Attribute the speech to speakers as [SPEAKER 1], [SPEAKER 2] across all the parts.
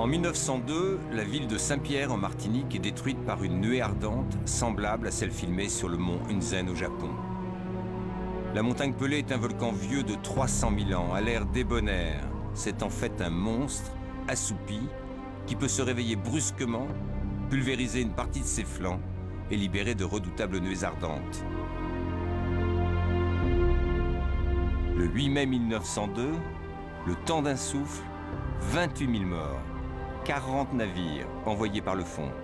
[SPEAKER 1] En 1902, la ville de Saint-Pierre en Martinique est détruite par une nuée ardente semblable à celle filmée sur le mont Hunzen au Japon. La montagne Pelée est un volcan vieux de 300 000 ans, à l'air débonnaire. C'est en fait un monstre assoupi qui peut se réveiller brusquement, pulvériser une partie de ses flancs et libérer de redoutables nuées ardentes. Le 8 mai 1902, le temps d'un souffle, 28 000 morts, 40 navires envoyés par le fond.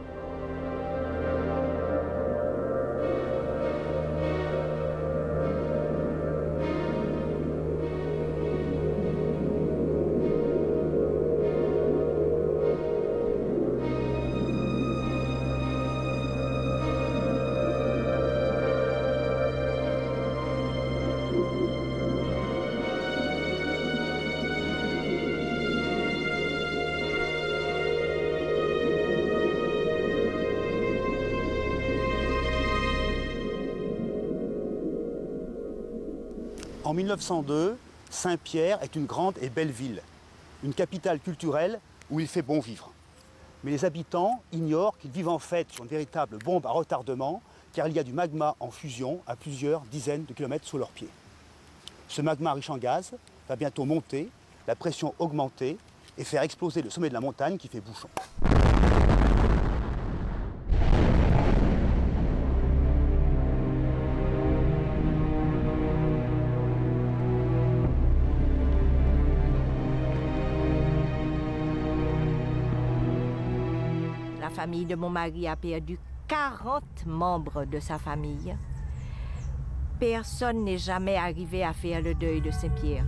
[SPEAKER 2] En 1902, Saint-Pierre est une grande et belle ville, une capitale culturelle où il fait bon vivre. Mais les habitants ignorent qu'ils vivent en fait sur une véritable bombe à retardement, car il y a du magma en fusion à plusieurs dizaines de kilomètres sous leurs pieds. Ce magma riche en gaz va bientôt monter, la pression augmenter et faire exploser le sommet de la montagne qui fait bouchon.
[SPEAKER 3] La famille de mon mari a perdu 40 membres de sa famille. Personne n'est jamais arrivé à faire le deuil de Saint-Pierre.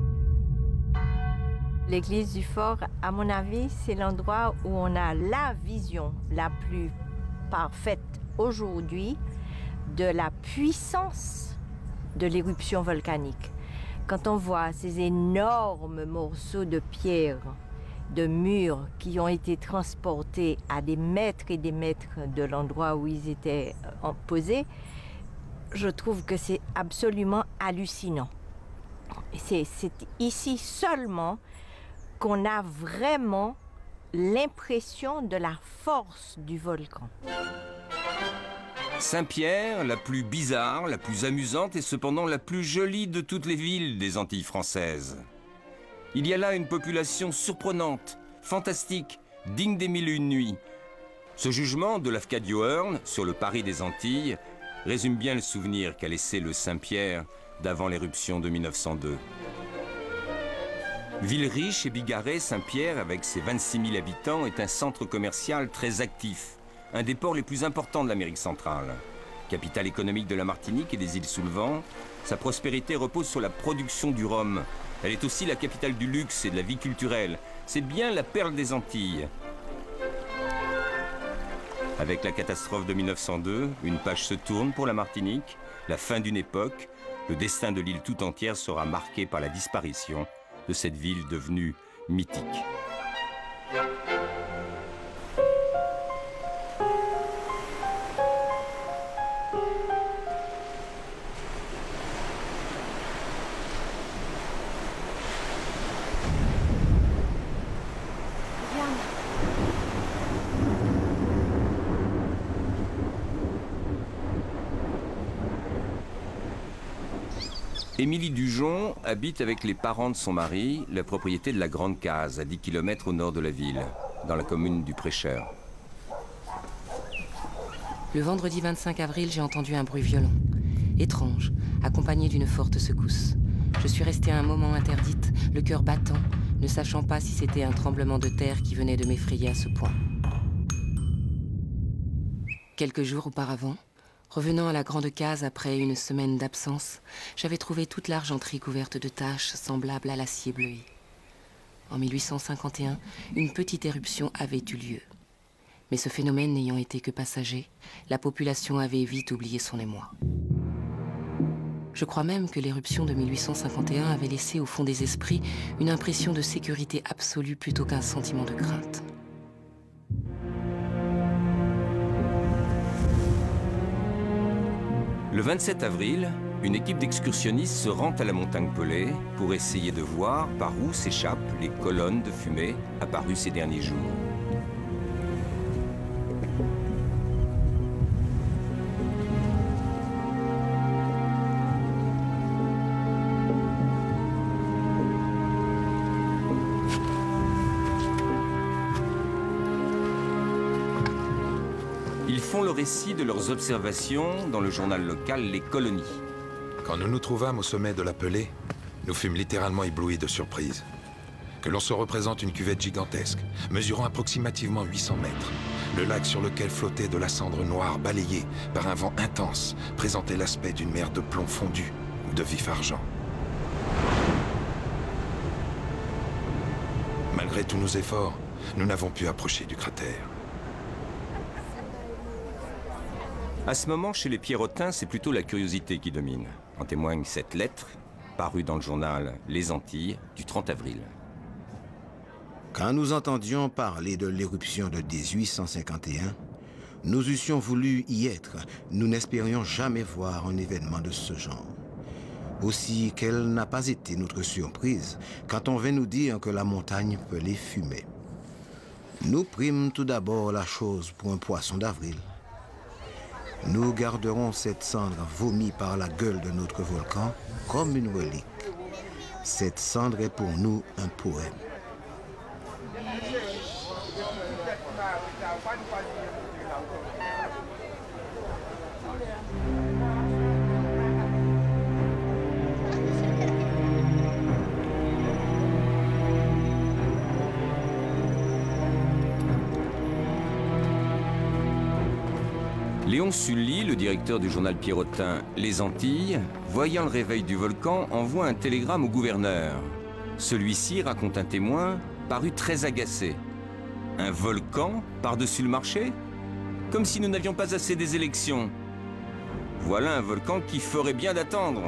[SPEAKER 3] L'église du fort, à mon avis, c'est l'endroit où on a la vision la plus parfaite aujourd'hui de la puissance de l'éruption volcanique. Quand on voit ces énormes morceaux de pierre, de murs qui ont été transportés à des mètres et des mètres de l'endroit où ils étaient posés, je trouve que c'est absolument hallucinant. C'est ici seulement qu'on a vraiment l'impression de la force du volcan.
[SPEAKER 1] Saint-Pierre, la plus bizarre, la plus amusante et cependant la plus jolie de toutes les villes des Antilles françaises. Il y a là une population surprenante, fantastique, digne des mille et une nuits. Ce jugement de Lafcadio Hearn sur le Paris des Antilles résume bien le souvenir qu'a laissé le Saint-Pierre d'avant l'éruption de 1902. Ville riche et bigarrée, Saint-Pierre, avec ses 26 000 habitants, est un centre commercial très actif, un des ports les plus importants de l'Amérique centrale. Capitale économique de la Martinique et des îles sous le vent, sa prospérité repose sur la production du rhum. Elle est aussi la capitale du luxe et de la vie culturelle. C'est bien la perle des Antilles. Avec la catastrophe de 1902, une page se tourne pour la Martinique. La fin d'une époque, le destin de l'île tout entière sera marqué par la disparition de cette ville devenue mythique. Émilie Dujon habite avec les parents de son mari la propriété de la Grande Case, à 10 km au nord de la ville, dans la commune du Prêcheur.
[SPEAKER 4] Le vendredi 25 avril, j'ai entendu un bruit violent, étrange, accompagné d'une forte secousse. Je suis restée un moment interdite, le cœur battant, ne sachant pas si c'était un tremblement de terre qui venait de m'effrayer à ce point. Quelques jours auparavant, revenant à la Grande Case après une semaine d'absence, j'avais trouvé toute l'argenterie couverte de taches semblables à l'acier bleué. En 1851, une petite éruption avait eu lieu. Mais ce phénomène n'ayant été que passager, la population avait vite oublié son émoi. Je crois même que l'éruption de 1851 avait laissé au fond des esprits une impression de sécurité absolue plutôt qu'un sentiment de crainte.
[SPEAKER 1] Le 27 avril, une équipe d'excursionnistes se rend à la montagne Pelée pour essayer de voir par où s'échappent les colonnes de fumée apparues ces derniers jours. Ils font le récit de leurs observations dans le journal local Les Colonies.
[SPEAKER 5] Quand nous nous trouvâmes au sommet de la Pelée, nous fûmes littéralement éblouis de surprise. Que l'on se représente une cuvette gigantesque, mesurant approximativement 800 mètres. Le lac sur lequel flottait de la cendre noire balayée par un vent intense présentait l'aspect d'une mer de plomb fondu ou de vif argent. Malgré tous nos efforts, nous n'avons pu approcher du cratère.
[SPEAKER 1] À ce moment, chez les Pierrotins, c'est plutôt la curiosité qui domine. En témoigne cette lettre, parue dans le journal Les Antilles, du 30 avril.
[SPEAKER 6] Quand nous entendions parler de l'éruption de 1851, nous eussions voulu y être. Nous n'espérions jamais voir un événement de ce genre. Aussi, quelle n'a pas été notre surprise quand on vint nous dire que la montagne Pelée fumait. Nous prîmes tout d'abord la chose pour un poisson d'avril. Nous garderons cette cendre vomi par la gueule de notre volcan comme une relique. Cette cendre est pour nous un poème.
[SPEAKER 1] Léon Sully, le directeur du journal pierrotin Les Antilles, voyant le réveil du volcan, envoie un télégramme au gouverneur. Celui-ci, raconte un témoin, parut très agacé. Un volcan par-dessus le marché? Comme si nous n'avions pas assez des élections. Voilà un volcan qui ferait bien d'attendre.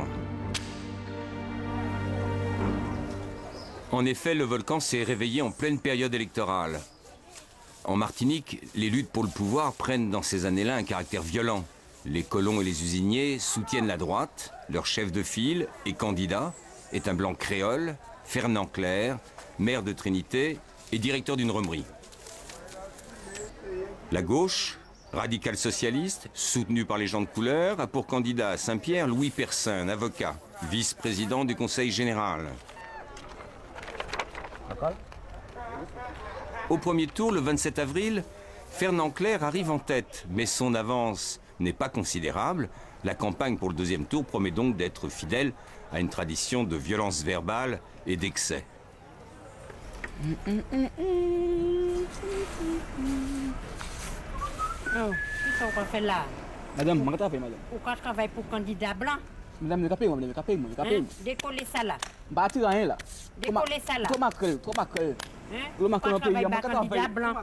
[SPEAKER 1] En effet, le volcan s'est réveillé en pleine période électorale. En Martinique, les luttes pour le pouvoir prennent dans ces années-là un caractère violent. Les colons et les usiniers soutiennent la droite, leur chef de file et candidat est un blanc créole, Fernand Clerc, maire de Trinité et directeur d'une romerie. La gauche, radicale socialiste, soutenue par les gens de couleur, a pour candidat à Saint-Pierre Louis Persin, un avocat, vice-président du Conseil général. Au premier tour, le 27 avril, Fernand Clerc arrive en tête, mais son avance n'est pas considérable. La campagne pour le deuxième tour promet donc d'être fidèle à une tradition de violence verbale et d'excès.
[SPEAKER 7] Oh, qu'est-ce qu'on fait là?
[SPEAKER 8] Madame, comment tu fais, madame?
[SPEAKER 7] Pourquoi je travaille pour candidat blanc?
[SPEAKER 8] Madame, le capé, madame, le capé, le capé.
[SPEAKER 7] Décoller ça là.
[SPEAKER 8] Bah, tu rien là.
[SPEAKER 7] Décoller ça là.
[SPEAKER 8] Trop macrel, trop macrel.
[SPEAKER 7] Pourquoi je travaille pour candidat blanc?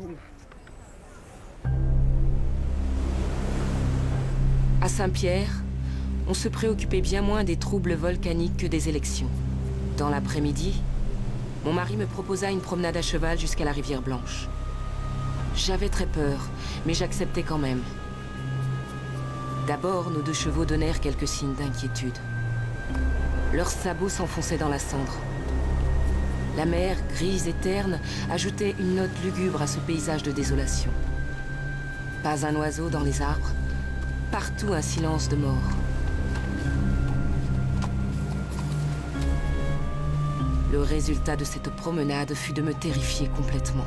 [SPEAKER 4] À Saint-Pierre, on se préoccupait bien moins des troubles volcaniques que des élections. Dans l'après-midi, mon mari me proposa une promenade à cheval jusqu'à la rivière Blanche. J'avais très peur, mais j'acceptais quand même. D'abord, nos deux chevaux donnèrent quelques signes d'inquiétude. Leurs sabots s'enfonçaient dans la cendre. La mer, grise et terne, ajoutait une note lugubre à ce paysage de désolation. Pas un oiseau dans les arbres, partout un silence de mort. Le résultat de cette promenade fut de me terrifier complètement.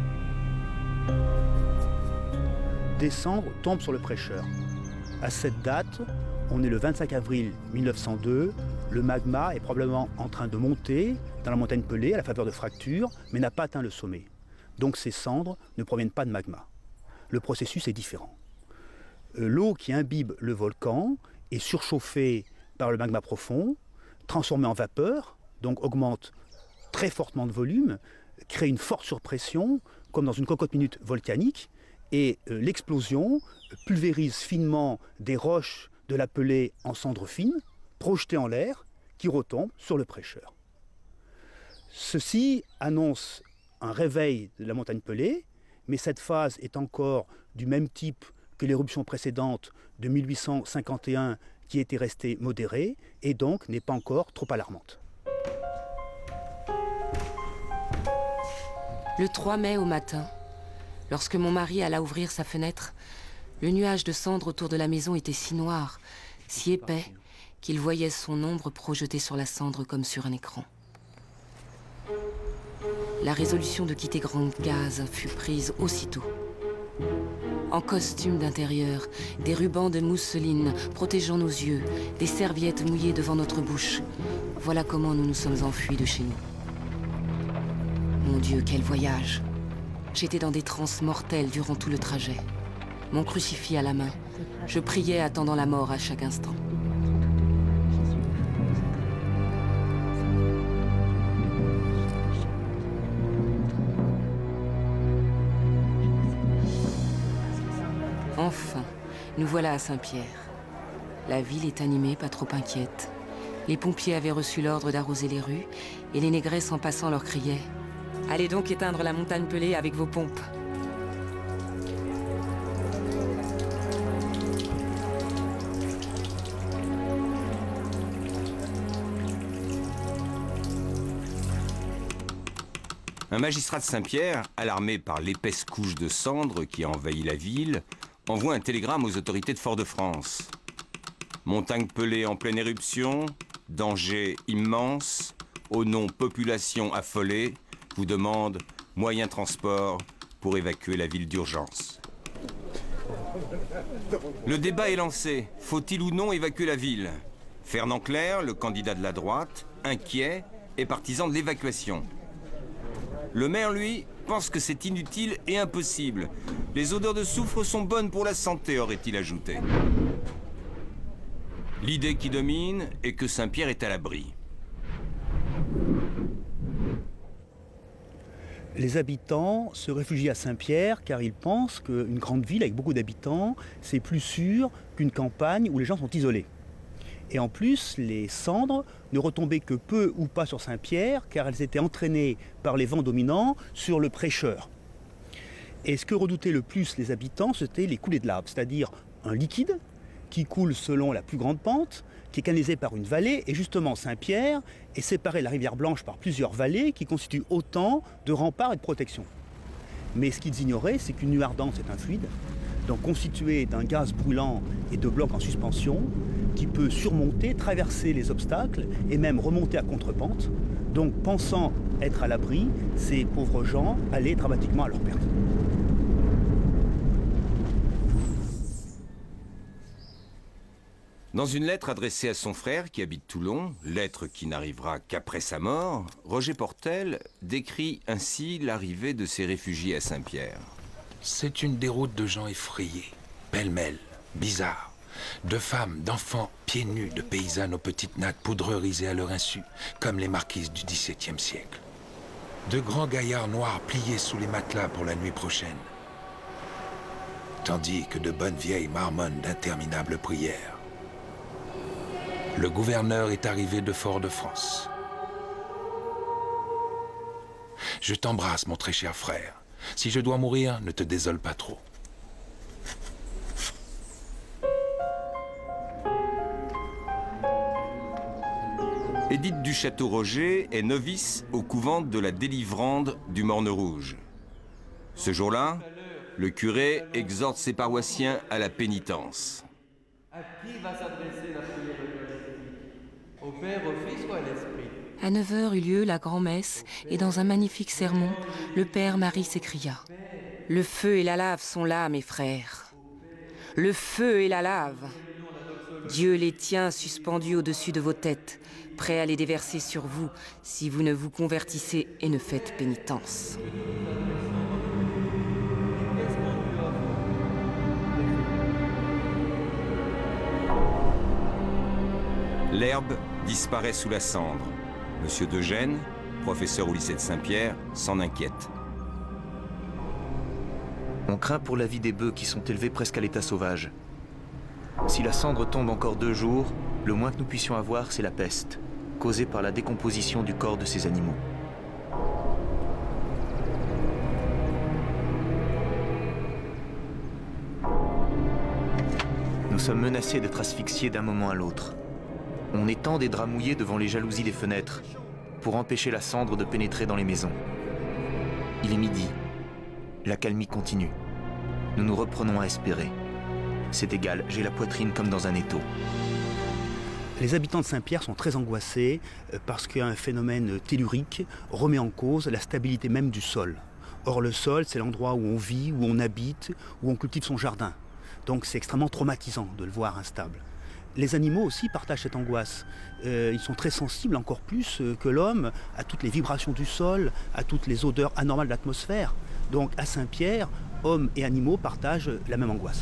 [SPEAKER 2] Des cendres tombent sur le prêcheur. À cette date, on est le 25 avril 1902, le magma est probablement en train de monter dans la montagne Pelée à la faveur de fractures, mais n'a pas atteint le sommet. Donc ces cendres ne proviennent pas de magma. Le processus est différent. L'eau qui imbibe le volcan est surchauffée par le magma profond, transformée en vapeur, donc augmente très fortement de volume, crée une forte surpression, comme dans une cocotte-minute volcanique, et l'explosion pulvérise finement des roches de la Pelée en cendres fines, projetées en l'air, qui retombent sur le prêcheur. Ceci annonce un réveil de la montagne Pelée, mais cette phase est encore du même type que l'éruption précédente de 1851 qui était restée modérée et donc n'est pas encore trop alarmante.
[SPEAKER 4] Le 3 mai au matin, lorsque mon mari alla ouvrir sa fenêtre, le nuage de cendres autour de la maison était si noir, si épais, qu'il voyait son ombre projetée sur la cendre comme sur un écran. La résolution de quitter Grande Case fut prise aussitôt. En costume d'intérieur, des rubans de mousseline protégeant nos yeux, des serviettes mouillées devant notre bouche. Voilà comment nous nous sommes enfuis de chez nous. Mon Dieu, quel voyage! J'étais dans des transes mortelles durant tout le trajet. Mon crucifix à la main, je priais attendant la mort à chaque instant. Enfin, nous voilà à Saint-Pierre. La ville est animée, pas trop inquiète. Les pompiers avaient reçu l'ordre d'arroser les rues, et les négresses en passant leur criaient « Allez donc éteindre la montagne pelée avec vos pompes !»
[SPEAKER 1] Un magistrat de Saint-Pierre, alarmé par l'épaisse couche de cendres qui a envahi la ville, envoie un télégramme aux autorités de Fort-de-France. Montagne pelée en pleine éruption, danger immense, au nom population affolée, vous demande moyen transport pour évacuer la ville d'urgence. Le débat est lancé. Faut-il ou non évacuer la ville? Fernand Clerc, le candidat de la droite, inquiet, est partisan de l'évacuation. Le maire, lui, pense que c'est inutile et impossible. Les odeurs de soufre sont bonnes pour la santé, aurait-il ajouté. L'idée qui domine est que Saint-Pierre est à l'abri.
[SPEAKER 2] Les habitants se réfugient à Saint-Pierre car ils pensent qu'une grande ville avec beaucoup d'habitants, c'est plus sûr qu'une campagne où les gens sont isolés. Et en plus, les cendres ne retombaient que peu ou pas sur Saint-Pierre, car elles étaient entraînées par les vents dominants sur le Prêcheur. Et ce que redoutaient le plus les habitants, c'était les coulées de lave, c'est-à-dire un liquide qui coule selon la plus grande pente, qui est canalisé par une vallée, et justement Saint-Pierre est séparé de la rivière Blanche par plusieurs vallées qui constituent autant de remparts et de protection. Mais ce qu'ils ignoraient, c'est qu'une nuit ardente, c'est un fluide, donc constitué d'un gaz brûlant et de blocs en suspension, qui peut surmonter, traverser les obstacles et même remonter à contre-pente. Donc, pensant être à l'abri, ces pauvres gens allaient dramatiquement à leur perte.
[SPEAKER 1] Dans une lettre adressée à son frère qui habite Toulon, lettre qui n'arrivera qu'après sa mort, Roger Portel décrit ainsi l'arrivée de ces réfugiés à Saint-Pierre.
[SPEAKER 5] C'est une déroute de gens effrayés, pêle-mêle, bizarres. De femmes, d'enfants, pieds nus, de paysannes aux petites nattes poudrerisées à leur insu, comme les marquises du XVIIe siècle. De grands gaillards noirs pliés sous les matelas pour la nuit prochaine. Tandis que de bonnes vieilles marmonnent d'interminables prières. Le gouverneur est arrivé de Fort-de-France. Je t'embrasse, mon très cher frère. Si je dois mourir, ne te désole pas trop.
[SPEAKER 1] Édith du Château-Roger est novice au couvent de la Délivrande du Morne-Rouge. Ce jour-là, le curé exhorte ses paroissiens à la pénitence.
[SPEAKER 9] À qui va s'adresser la prière eucharistique? Au Père, au Fils ou à l'Esprit?
[SPEAKER 4] À 9 h eut lieu la grand-messe, et dans un magnifique sermon, le Père Marie s'écria « Le feu et la lave sont là, mes frères. Le feu et la lave. Dieu les tient suspendus au-dessus de vos têtes, prêts à les déverser sur vous, si vous ne vous convertissez et ne faites pénitence. »
[SPEAKER 1] L'herbe disparaît sous la cendre. Monsieur Degennes, professeur au lycée de Saint-Pierre, s'en inquiète.
[SPEAKER 10] On craint pour la vie des bœufs qui sont élevés presque à l'état sauvage. Si la cendre tombe encore 2 jours, le moins que nous puissions avoir, c'est la peste, causée par la décomposition du corps de ces animaux. Nous sommes menacés d'être asphyxiés d'un moment à l'autre. On étend des draps mouillés devant les jalousies des fenêtres pour empêcher la cendre de pénétrer dans les maisons. Il est midi. La calmie continue. Nous nous reprenons à espérer. C'est égal, j'ai la poitrine comme dans un étau.
[SPEAKER 2] Les habitants de Saint-Pierre sont très angoissés parce qu'un phénomène tellurique remet en cause la stabilité même du sol. Or le sol, c'est l'endroit où on vit, où on habite, où on cultive son jardin. Donc c'est extrêmement traumatisant de le voir instable. Les animaux aussi partagent cette angoisse. Ils sont très sensibles, encore plus que l'homme, à toutes les vibrations du sol, à toutes les odeurs anormales de l'atmosphère. Donc à Saint-Pierre, hommes et animaux partagent la même angoisse.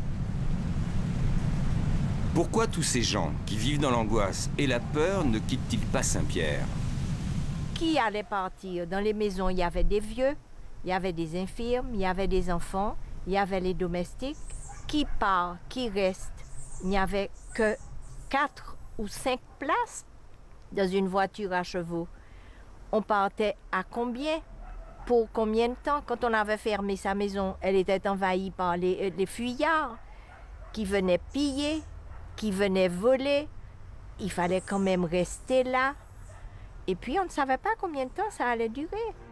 [SPEAKER 1] Pourquoi tous ces gens qui vivent dans l'angoisse et la peur ne quittent-ils pas Saint-Pierre?
[SPEAKER 3] Qui allait partir? Dans les maisons, il y avait des vieux, il y avait des infirmes, il y avait des enfants, il y avait les domestiques. Qui part, qui reste? Il n'y avait que 4 ou 5 places dans une voiture à chevaux. On partait à combien? Pour combien de temps? Quand on avait fermé sa maison, elle était envahie par les fuyards qui venaient piller, qui venaient voler. Il fallait quand même rester là. Et puis on ne savait pas combien de temps ça allait durer.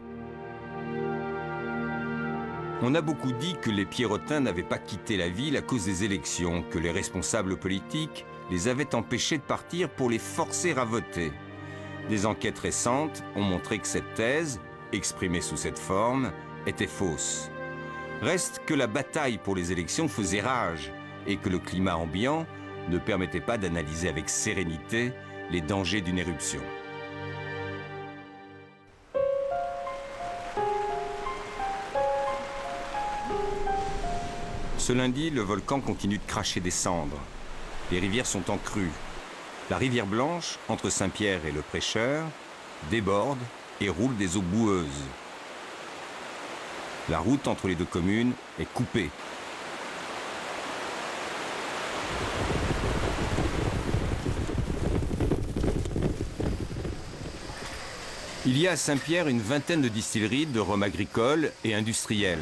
[SPEAKER 1] On a beaucoup dit que les Pierrotins n'avaient pas quitté la ville à cause des élections, que les responsables politiques les avaient empêchés de partir pour les forcer à voter. Des enquêtes récentes ont montré que cette thèse, exprimée sous cette forme, était fausse. Reste que la bataille pour les élections faisait rage et que le climat ambiant ne permettait pas d'analyser avec sérénité les dangers d'une éruption. Ce lundi, le volcan continue de cracher des cendres. Les rivières sont en crue. La rivière Blanche, entre Saint-Pierre et le Prêcheur, déborde et roule des eaux boueuses. La route entre les deux communes est coupée. Il y a à Saint-Pierre une vingtaine de distilleries de rhum agricole et industriel.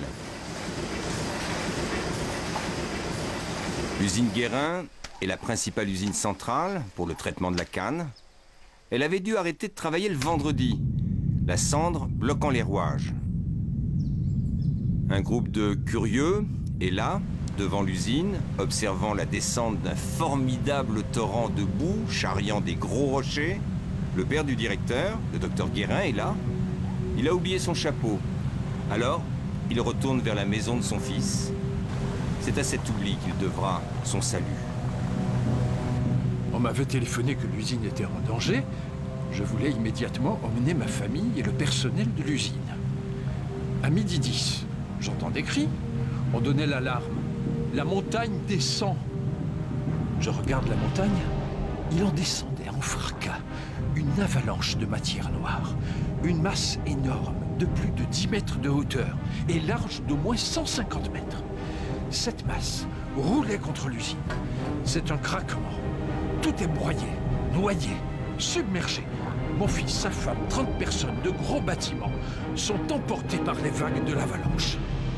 [SPEAKER 1] L'usine Guérin est la principale usine centrale pour le traitement de la canne. Elle avait dû arrêter de travailler le vendredi, la cendre bloquant les rouages. Un groupe de curieux est là, devant l'usine, observant la descente d'un formidable torrent de boue charriant des gros rochers. Le père du directeur, le docteur Guérin, est là. Il a oublié son chapeau. Alors, il retourne vers la maison de son fils. C'est à cet oubli qu'il devra son salut.
[SPEAKER 11] On m'avait téléphoné que l'usine était en danger. Je voulais immédiatement emmener ma famille et le personnel de l'usine. À 12h10, j'entends des cris. On donnait l'alarme. La montagne descend. Je regarde la montagne. Il en descendait en fracas. Une avalanche de matière noire. Une masse énorme de plus de 10 mètres de hauteur et large d'au moins 150 mètres. Cette masse roulait contre l'usine. C'est un craquement. Tout est broyé, noyé, submergé. Mon fils, sa femme, 30 personnes de gros bâtiments sont emportés par les vagues de l'avalanche.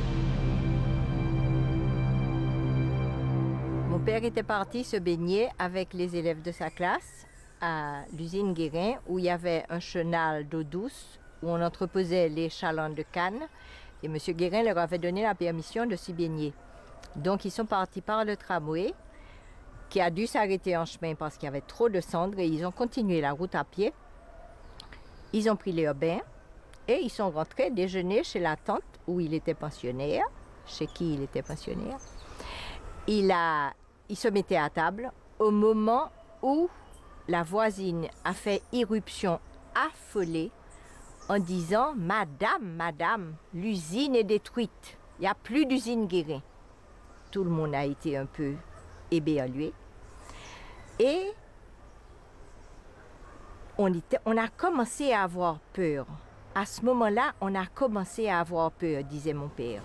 [SPEAKER 3] Mon père était parti se baigner avec les élèves de sa classe à l'usine Guérin où il y avait un chenal d'eau douce où on entreposait les chalands de canne et M. Guérin leur avait donné la permission de s'y baigner. Donc ils sont partis par le tramway qui a dû s'arrêter en chemin parce qu'il y avait trop de cendres et ils ont continué la route à pied. Ils ont pris les bains et ils sont rentrés déjeuner chez la tante où il était pensionnaire, chez qui il était pensionnaire. Il se mettait à table au moment où la voisine a fait irruption affolée en disant « Madame, madame, l'usine est détruite, il n'y a plus d'usine Guérin ». Tout le monde a été un peu éberlué. Et on a commencé à avoir peur. À ce moment-là, on a commencé à avoir peur, disait mon père.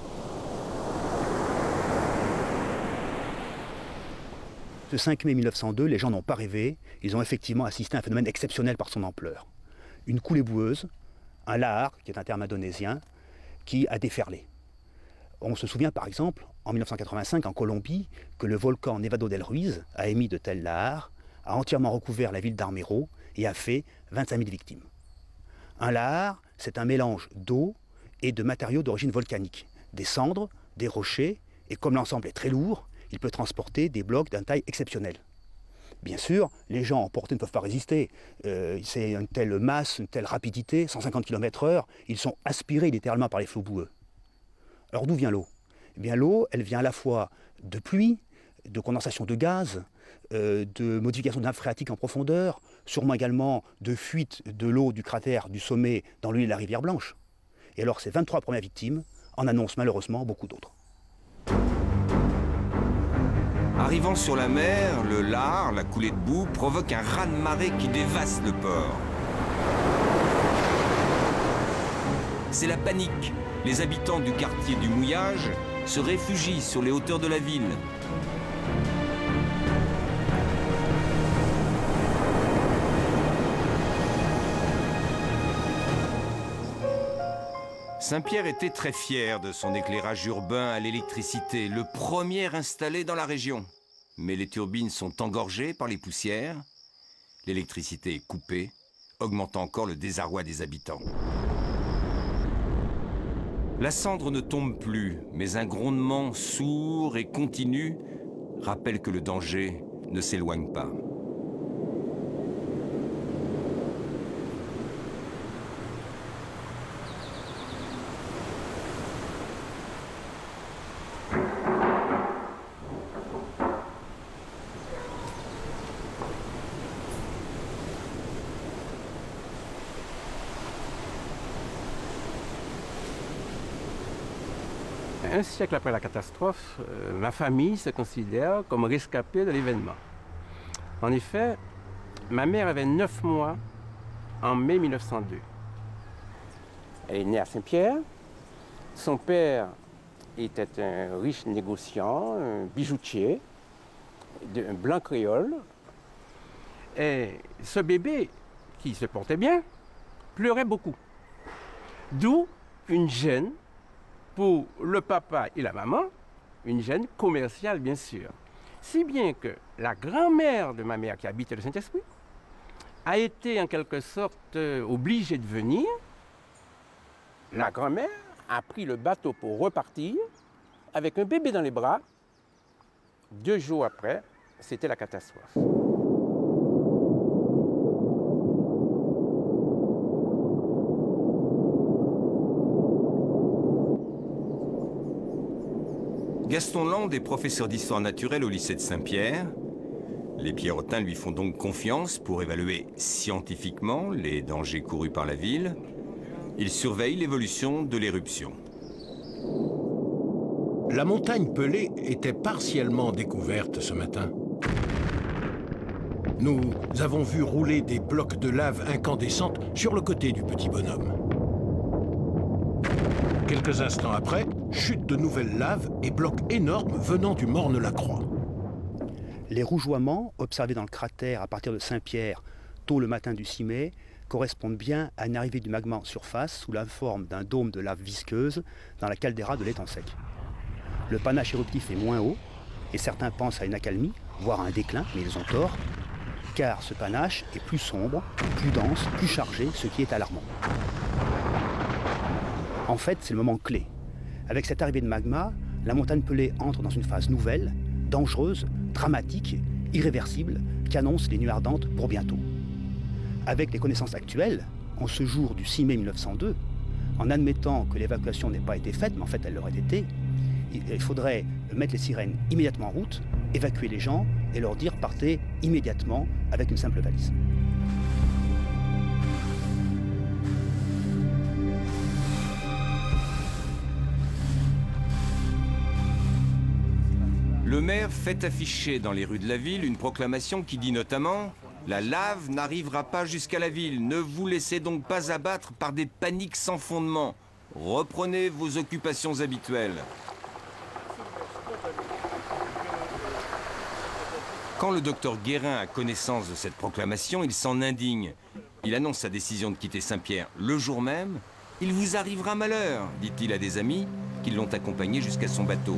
[SPEAKER 2] Ce 5 mai 1902, les gens n'ont pas rêvé. Ils ont effectivement assisté à un phénomène exceptionnel par son ampleur. Une coulée boueuse, un lahar, qui est un terme indonésien, qui a déferlé. On se souvient par exemple, en 1985 en Colombie, que le volcan Nevado del Ruiz a émis de tels lahares, a entièrement recouvert la ville d'Armero et a fait 25 000 victimes. Un lahar, c'est un mélange d'eau et de matériaux d'origine volcanique, des cendres, des rochers, et comme l'ensemble est très lourd, il peut transporter des blocs d'une taille exceptionnelle. Bien sûr, les gens emportés ne peuvent pas résister. C'est une telle masse, une telle rapidité, 150 km/h, ils sont aspirés littéralement par les flots boueux. Alors d'où vient l'eau? Eh bien l'eau, elle vient à la fois de pluie, de condensation de gaz, de modification de nappe phréatique en profondeur, sûrement également de fuite de l'eau du cratère du sommet dans l'île de la rivière Blanche. Et alors ces 23 premières victimes en annoncent malheureusement beaucoup d'autres.
[SPEAKER 1] Arrivant sur la mer, le lahar, la coulée de boue, provoque un raz-de-marée qui dévaste le port. C'est la panique. Les habitants du quartier du Mouillage se réfugient sur les hauteurs de la ville. Saint-Pierre était très fier de son éclairage urbain à l'électricité, le premier installé dans la région. Mais les turbines sont engorgées par les poussières, l'électricité est coupée, augmentant encore le désarroi des habitants. La cendre ne tombe plus, mais un grondement sourd et continu rappelle que le danger ne s'éloigne pas.
[SPEAKER 12] Un siècle après la catastrophe, ma famille se considère comme rescapée de l'événement. En effet, ma mère avait 9 mois en mai 1902. Elle est née à Saint-Pierre. Son père était un riche négociant, un bijoutier, un blanc créole. Et ce bébé, qui se portait bien, pleurait beaucoup. D'où une gêne pour le papa et la maman, une gêne commerciale bien sûr. Si bien que la grand-mère de ma mère qui habitait le Saint-Esprit a été en quelque sorte obligée de venir. La grand-mère a pris le bateau pour repartir avec un bébé dans les bras. 2 jours après, c'était la catastrophe.
[SPEAKER 1] Gaston Land est professeur d'histoire naturelle au lycée de Saint-Pierre. Les Pierrotins lui font donc confiance pour évaluer scientifiquement les dangers courus par la ville. Il surveille l'évolution de l'éruption.
[SPEAKER 13] La montagne Pelée était partiellement découverte ce matin. Nous avons vu rouler des blocs de lave incandescente sur le côté du petit bonhomme. Quelques instants après, chute de nouvelles laves et blocs énormes venant du Morne-la-Croix.
[SPEAKER 2] Les rougeoiements observés dans le cratère à partir de Saint-Pierre tôt le matin du 6 mai correspondent bien à une arrivée du magma en surface sous la forme d'un dôme de lave visqueuse dans la caldeira de l'étang sec. Le panache éruptif est moins haut et certains pensent à une accalmie, voire à un déclin, mais ils ont tort, car ce panache est plus sombre, plus dense, plus chargé, ce qui est alarmant. En fait, c'est le moment clé. Avec cette arrivée de magma, la montagne Pelée entre dans une phase nouvelle, dangereuse, dramatique, irréversible, qui annonce les nuits ardentes pour bientôt. Avec les connaissances actuelles, en ce jour du 6 mai 1902, en admettant que l'évacuation n'ait pas été faite, mais en fait elle l'aurait été, il faudrait mettre les sirènes immédiatement en route, évacuer les gens et leur dire partez immédiatement avec une simple valise.
[SPEAKER 1] Le maire fait afficher dans les rues de la ville une proclamation qui dit notamment « La lave n'arrivera pas jusqu'à la ville, ne vous laissez donc pas abattre par des paniques sans fondement. Reprenez vos occupations habituelles. » Quand le docteur Guérin a connaissance de cette proclamation, il s'en indigne. Il annonce sa décision de quitter Saint-Pierre le jour même. « Il vous arrivera malheur », dit-il à des amis, qui qui l'ont accompagné jusqu'à son bateau.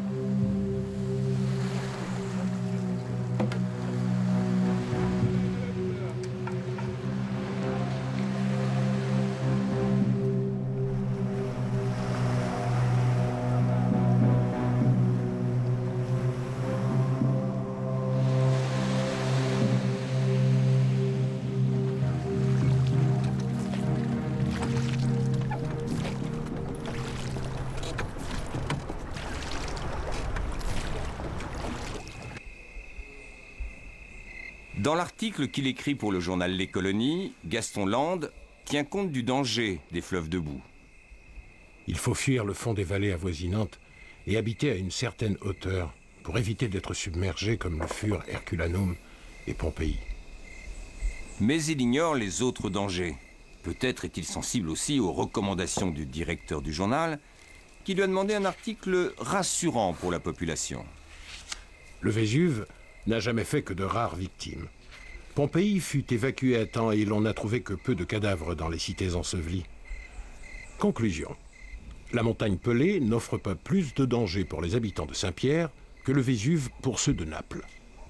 [SPEAKER 1] Dans l'article qu'il écrit pour le journal Les Colonies, Gaston Land tient compte du danger des fleuves de boue.
[SPEAKER 13] Il faut fuir le fond des vallées avoisinantes et habiter à une certaine hauteur pour éviter d'être submergé comme le furent Herculanum et Pompéi.
[SPEAKER 1] Mais il ignore les autres dangers. Peut-être est-il sensible aussi aux recommandations du directeur du journal, qui lui a demandé un article rassurant pour la population.
[SPEAKER 13] Le Vésuve n'a jamais fait que de rares victimes. Pompéi fut évacué à temps et l'on n'a trouvé que peu de cadavres dans les cités ensevelies. Conclusion. La montagne Pelée n'offre pas plus de danger pour les habitants de Saint-Pierre que le Vésuve pour ceux de Naples.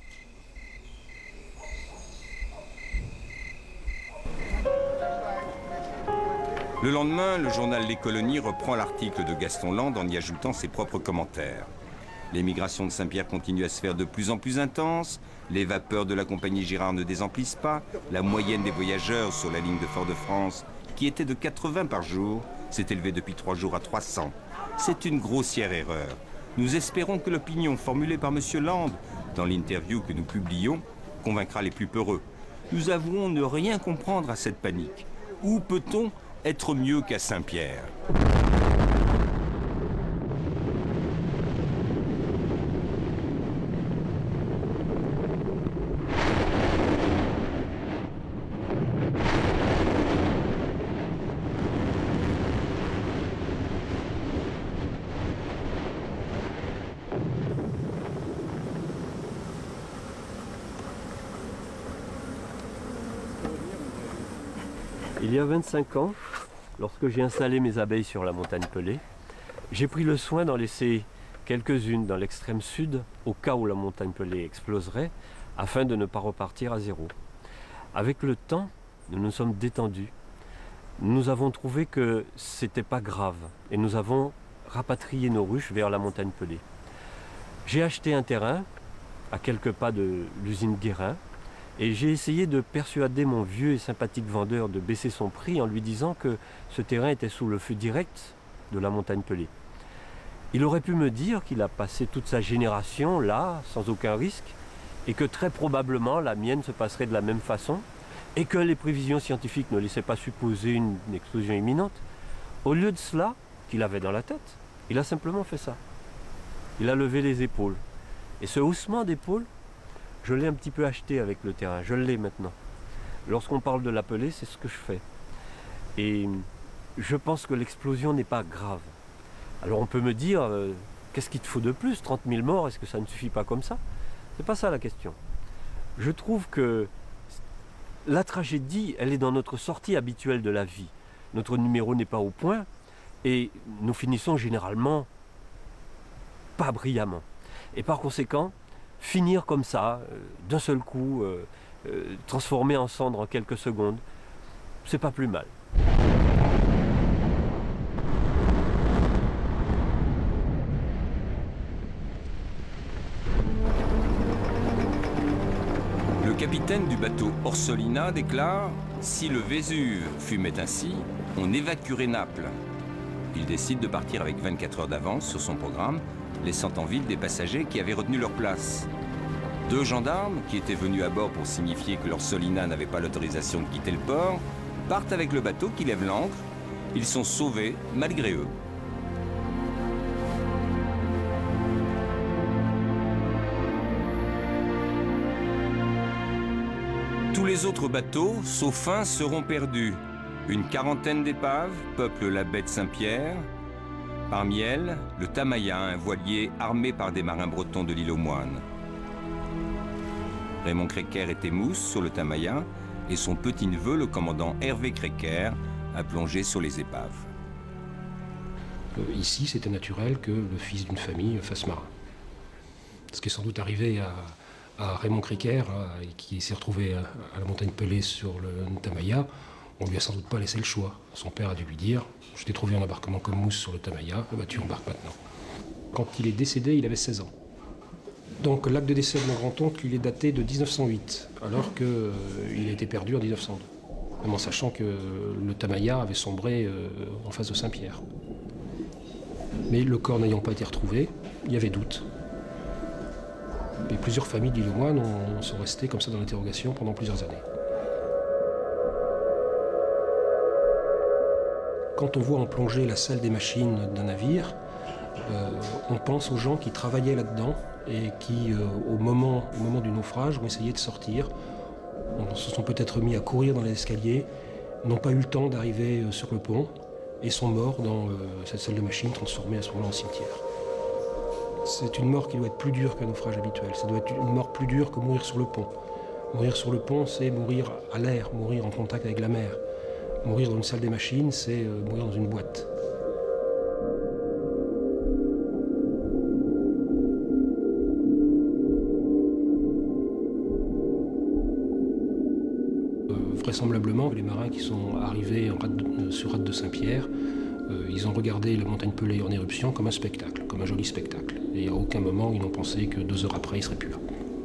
[SPEAKER 1] Le lendemain, le journal Les Colonies reprend l'article de Gaston Land en y ajoutant ses propres commentaires. L'émigration de Saint-Pierre continue à se faire de plus en plus intense, les vapeurs de la compagnie Girard ne désemplissent pas, la moyenne des voyageurs sur la ligne de Fort-de-France, qui était de 80 par jour, s'est élevée depuis 3 jours à 300. C'est une grossière erreur. Nous espérons que l'opinion formulée par M. Land dans l'interview que nous publions convaincra les plus peureux. Nous avouons ne rien comprendre à cette panique. Où peut-on être mieux qu'à Saint-Pierre ?
[SPEAKER 14] Il y a 25 ans, lorsque j'ai installé mes abeilles sur la montagne Pelée, j'ai pris le soin d'en laisser quelques-unes dans l'extrême sud, au cas où la montagne Pelée exploserait, afin de ne pas repartir à zéro. Avec le temps, nous nous sommes détendus. Nous avons trouvé que c'était pas grave et nous avons rapatrié nos ruches vers la montagne Pelée. J'ai acheté un terrain à quelques pas de l'usine Guérin et j'ai essayé de persuader mon vieux et sympathique vendeur de baisser son prix en lui disant que ce terrain était sous le feu direct de la montagne Pelée. Il aurait pu me dire qu'il a passé toute sa génération là, sans aucun risque, et que très probablement la mienne se passerait de la même façon, et que les prévisions scientifiques ne laissaient pas supposer une explosion imminente. Au lieu de cela, qu'il avait dans la tête, il a simplement fait ça. Il a levé les épaules. Et ce haussement d'épaule, je l'ai un petit peu acheté avec le terrain, je l'ai maintenant. Lorsqu'on parle de la Pelée, c'est ce que je fais. Et je pense que l'explosion n'est pas grave. Alors on peut me dire, qu'est-ce qu'il te faut de plus? 30 000 morts, est-ce que ça ne suffit pas comme ça? C'est pas ça la question. Je trouve que la tragédie, elle est dans notre sortie habituelle de la vie. Notre numéro n'est pas au point et nous finissons généralement pas brillamment. Et par conséquent, finir comme ça, d'un seul coup, transformé en cendres en quelques secondes, c'est pas plus mal.
[SPEAKER 1] Le capitaine du bateau Orsolina déclare « Si le Vésuve fumait ainsi, on évacuerait Naples ». Il décide de partir avec 24 heures d'avance sur son programme, laissant en ville des passagers qui avaient retenu leur place. 2 gendarmes, qui étaient venus à bord pour signifier que l'Orsolina n'avait pas l'autorisation de quitter le port, partent avec le bateau qui lève l'ancre. Ils sont sauvés malgré eux. Tous les autres bateaux, sauf un, seront perdus. Une quarantaine d'épaves peuplent la baie de Saint-Pierre. Parmi elles, le Tamaya, un voilier armé par des marins bretons de l'île aux Moines. Raymond Créquer était mousse sur le Tamaya et son petit-neveu, le commandant Hervé Créquer, a plongé sur les épaves.
[SPEAKER 13] Ici, c'était naturel que le fils d'une famille fasse marin. Ce qui est sans doute arrivé à Raymond Criquer, qui s'est retrouvé à la montagne Pelée sur le Tamaya, on lui a sans doute pas laissé le choix. Son père a dû lui dire « Je t'ai trouvé un embarquement comme mousse sur le Tamaya, bah, tu embarques maintenant ». Quand il est décédé, il avait 16 ans. Donc l'acte de décès de mon grand-oncle, il est daté de 1908, alors qu'il a été perdu en 1902. Même en sachant que le Tamaya avait sombré en face de Saint-Pierre. Mais le corps n'ayant pas été retrouvé, il y avait doute. Et plusieurs familles d'Île aux Moines sont restées comme ça dans l'interrogation pendant plusieurs années. Quand on voit en plongée la salle des machines d'un navire, on pense aux gens qui travaillaient là-dedans et qui, au moment du naufrage, ont essayé de sortir. On se sont peut-être mis à courir dans les escaliers, n'ont pas eu le temps d'arriver sur le pont et sont morts dans cette salle de machines transformée à ce moment-là en cimetière. C'est une mort qui doit être plus dure qu'un naufrage habituel. Ça doit être une mort plus dure que mourir sur le pont. Mourir sur le pont, c'est mourir à l'air, mourir en contact avec la mer. Mourir dans une salle des machines, c'est mourir dans une boîte. Vraisemblablement, les marins qui sont arrivés sur rade de Saint-Pierre, ils ont regardé la montagne Pelée en éruption comme un spectacle, comme un joli spectacle. Et à aucun moment, ils n'ont pensé que 2 heures après, ils ne seraient plus là.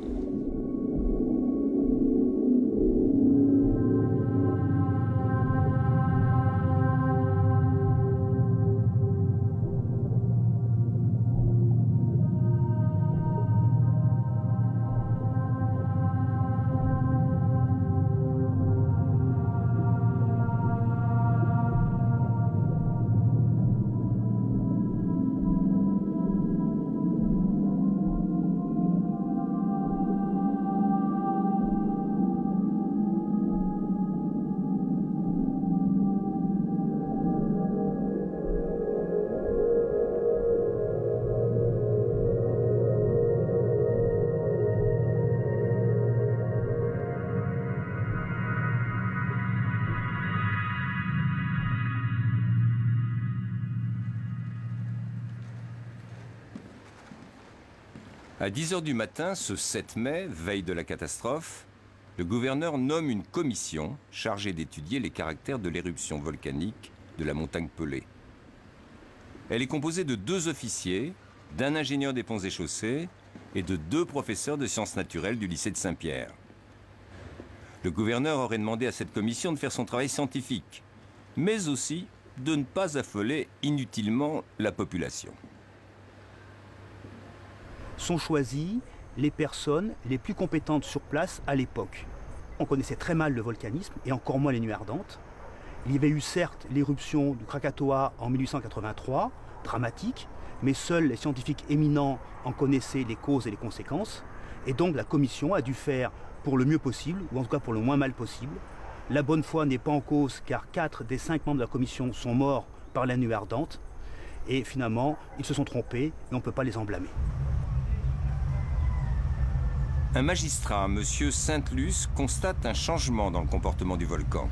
[SPEAKER 1] À 10 h du matin, ce 7 mai, veille de la catastrophe, le gouverneur nomme une commission chargée d'étudier les caractères de l'éruption volcanique de la montagne Pelée. Elle est composée de 2 officiers, d'un ingénieur des ponts et chaussées et de 2 professeurs de sciences naturelles du lycée de Saint-Pierre. Le gouverneur aurait demandé à cette commission de faire son travail scientifique, mais aussi de ne pas affoler inutilement la population.
[SPEAKER 2] Sont choisies les personnes les plus compétentes sur place à l'époque. On connaissait très mal le volcanisme et encore moins les nuits ardentes. Il y avait eu certes l'éruption du Krakatoa en 1883, dramatique, mais seuls les scientifiques éminents en connaissaient les causes et les conséquences. Et donc la commission a dû faire pour le mieux possible, ou en tout cas pour le moins mal possible. La bonne foi n'est pas en cause car 4 des 5 membres de la commission sont morts par la nuit ardente. Et finalement, ils se sont trompés et on ne peut pas les en blâmer.
[SPEAKER 1] Un magistrat, M. Sainte-Luce, constate un changement dans le comportement du volcan.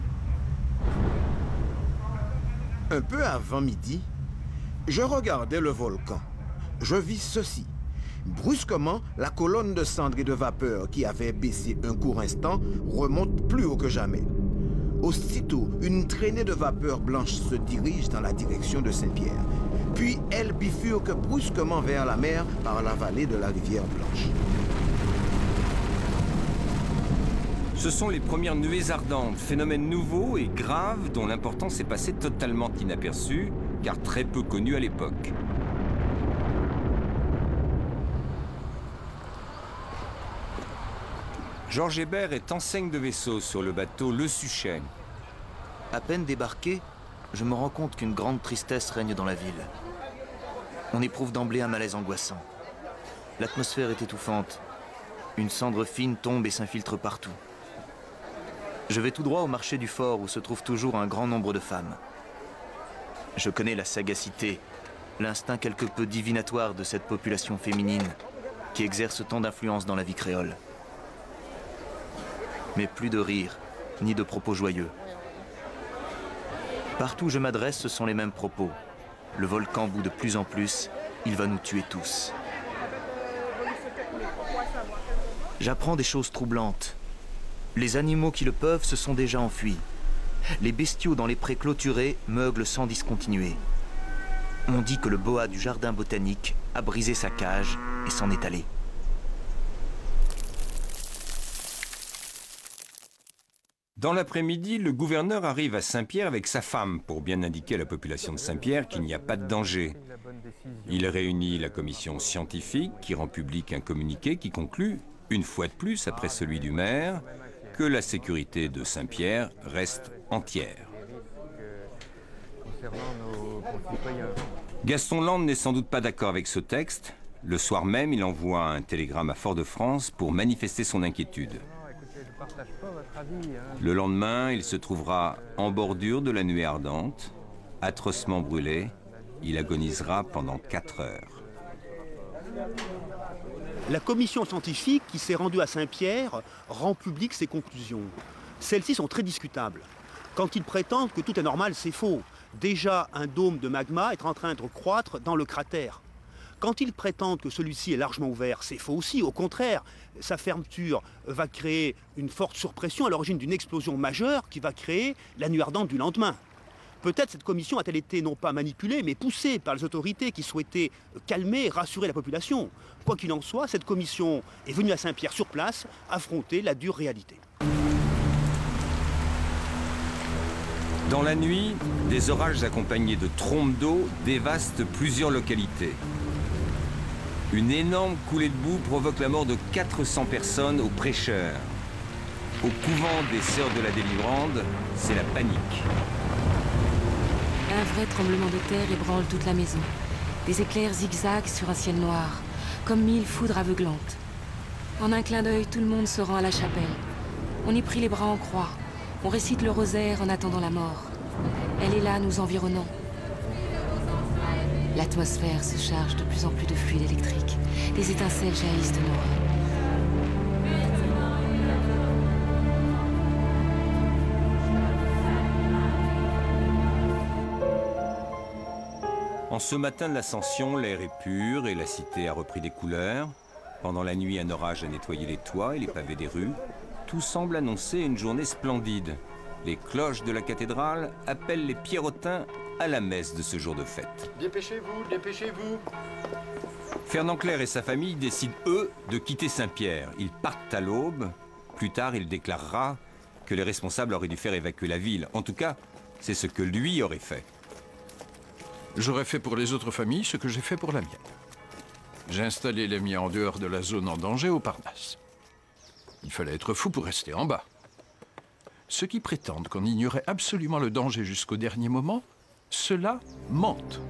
[SPEAKER 6] Un peu avant midi, je regardais le volcan. Je vis ceci. Brusquement, la colonne de cendres et de vapeur qui avait baissé un court instant remonte plus haut que jamais. Aussitôt, une traînée de vapeur blanche se dirige dans la direction de Saint-Pierre. Puis elle bifurque brusquement vers la mer par la vallée de la rivière Blanche.
[SPEAKER 1] Ce sont les premières nuées ardentes, phénomène nouveau et grave dont l'importance est passée totalement inaperçue, car très peu connu à l'époque. Georges Hébert est enseigne de vaisseau sur le bateau Le Suchet.
[SPEAKER 10] À peine débarqué, je me rends compte qu'une grande tristesse règne dans la ville. On éprouve d'emblée un malaise angoissant. L'atmosphère est étouffante. Une cendre fine tombe et s'infiltre partout. Je vais tout droit au marché du fort où se trouve toujours un grand nombre de femmes. Je connais la sagacité, l'instinct quelque peu divinatoire de cette population féminine qui exerce tant d'influence dans la vie créole. Mais plus de rire, ni de propos joyeux. Partout où je m'adresse, ce sont les mêmes propos. le volcan bout de plus en plus, il va nous tuer tous. J'apprends des choses troublantes. Les animaux qui le peuvent se sont déjà enfuis. Les bestiaux dans les prés clôturés meuglent sans discontinuer. On dit que le boa du jardin botanique a brisé sa cage et s'en est allé.
[SPEAKER 1] Dans l'après-midi, le gouverneur arrive à Saint-Pierre avec sa femme pour bien indiquer à la population de Saint-Pierre qu'il n'y a pas de danger. Il réunit la commission scientifique qui rend public un communiqué qui conclut, une fois de plus après celui du maire, que la sécurité de Saint-Pierre reste entière. Gaston Land n'est sans doute pas d'accord avec ce texte. Le soir même, il envoie un télégramme à Fort-de-France pour manifester son inquiétude. Le lendemain, il se trouvera en bordure de la nuée ardente, atrocement brûlé. Il agonisera pendant 4 heures.
[SPEAKER 2] La commission scientifique qui s'est rendue à Saint-Pierre rend publiques ses conclusions. Celles-ci sont très discutables. Quand ils prétendent que tout est normal, c'est faux. Déjà, un dôme de magma est en train de croître dans le cratère. Quand ils prétendent que celui-ci est largement ouvert, c'est faux aussi. Au contraire, sa fermeture va créer une forte surpression à l'origine d'une explosion majeure qui va créer la nuit ardente du lendemain. Peut-être cette commission a-t-elle été non pas manipulée, mais poussée par les autorités qui souhaitaient calmer et rassurer la population. Quoi qu'il en soit, cette commission est venue à Saint-Pierre sur place affronter la dure réalité.
[SPEAKER 1] Dans la nuit, des orages accompagnés de trombes d'eau dévastent plusieurs localités. Une énorme coulée de boue provoque la mort de 400 personnes au Prêcheur. Au couvent des Sœurs de la Délivrande, c'est la panique.
[SPEAKER 4] Un vrai tremblement de terre ébranle toute la maison. Des éclairs zigzags sur un ciel noir, comme 1000 foudres aveuglantes. En un clin d'œil, tout le monde se rend à la chapelle. On y prie les bras en croix. On récite le rosaire en attendant la mort. Elle est là, nous environnant. L'atmosphère se charge de plus en plus de fluide électrique. Des étincelles jaillissent de nos reins.
[SPEAKER 1] En ce matin de l'Ascension, l'air est pur et la cité a repris des couleurs. Pendant la nuit, un orage a nettoyé les toits et les pavés des rues. Tout semble annoncer une journée splendide. Les cloches de la cathédrale appellent les Pierrotins à la messe de ce jour de fête.
[SPEAKER 15] Dépêchez-vous, dépêchez-vous.
[SPEAKER 1] Fernand Clerc et sa famille décident, eux, de quitter Saint-Pierre. Ils partent à l'aube. Plus tard, il déclarera que les responsables auraient dû faire évacuer la ville. En tout cas, c'est ce que lui aurait fait.
[SPEAKER 11] J'aurais fait pour les autres familles ce que j'ai fait pour la mienne. J'ai installé les miens en dehors de la zone en danger au Parnasse. Il fallait être fou pour rester en bas. Ceux qui prétendent qu'on ignorait absolument le danger jusqu'au dernier moment, ceux-là mentent.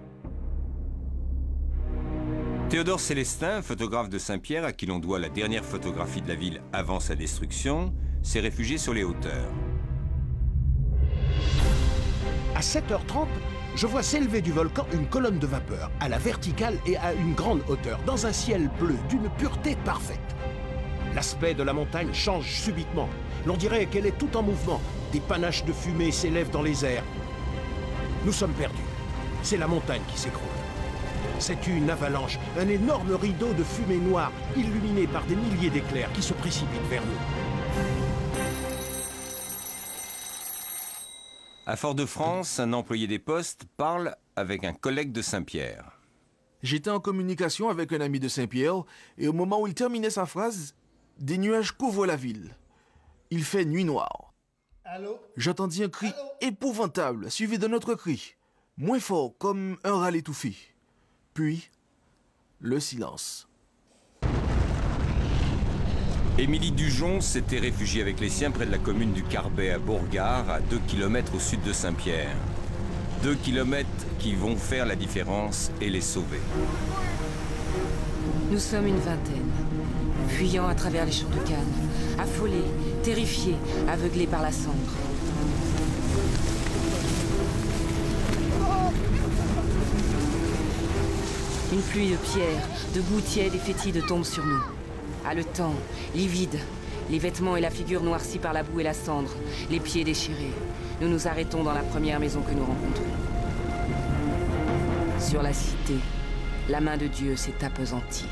[SPEAKER 1] Théodore Célestin, photographe de Saint-Pierre, à qui l'on doit la dernière photographie de la ville avant sa destruction, s'est réfugié sur les hauteurs.
[SPEAKER 13] À 7h30, je vois s'élever du volcan une colonne de vapeur, à la verticale et à une grande hauteur, dans un ciel bleu d'une pureté parfaite. L'aspect de la montagne change subitement. L'on dirait qu'elle est tout en mouvement. Des panaches de fumée s'élèvent dans les airs. Nous sommes perdus. C'est la montagne qui s'écroule. C'est une avalanche, un énorme rideau de fumée noire, illuminé par des milliers d'éclairs qui se précipitent vers nous.
[SPEAKER 1] À Fort-de-France, un employé des postes parle avec un collègue de Saint-Pierre.
[SPEAKER 15] J'étais en communication avec un ami de Saint-Pierre et au moment où il terminait sa phrase, des nuages couvrent la ville. Il fait nuit noire. J'entendis un cri épouvantable, suivi d'un autre cri, moins fort, comme un râle étouffé. Puis, le silence.
[SPEAKER 1] Émilie Dujon s'était réfugiée avec les siens près de la commune du Carbet à Bourgard, à 2 km au sud de Saint-Pierre. 2 km qui vont faire la différence et les sauver.
[SPEAKER 4] Nous sommes une vingtaine, fuyant à travers les champs de canne, affolés, terrifiés, aveuglés par la cendre. Une pluie de pierres, de boue tiède et fétide tombe sur nous. Haletants, livides, les vêtements et la figure noircis par la boue et la cendre, les pieds déchirés. Nous nous arrêtons dans la première maison que nous rencontrons. Sur la cité, la main de Dieu s'est appesantie.